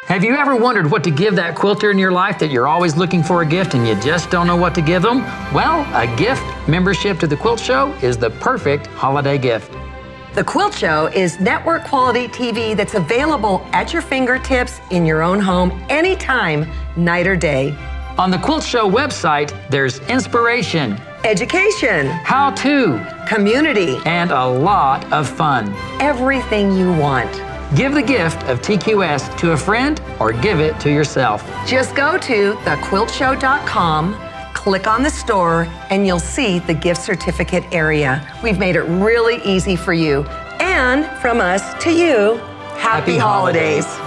Have you ever wondered what to give that quilter in your life that you're always looking for a gift and you just don't know what to give them? Well, a gift membership to the Quilt Show is the perfect holiday gift. The Quilt Show is network quality TV that's available at your fingertips in your own home anytime, night or day. On the Quilt Show website, there's inspiration, education, how-to, community, and a lot of fun. Everything you want. Give the gift of TQS to a friend or give it to yourself. Just go to thequiltshow.com, click on the store, and you'll see the gift certificate area. We've made it really easy for you. And from us to you, happy holidays.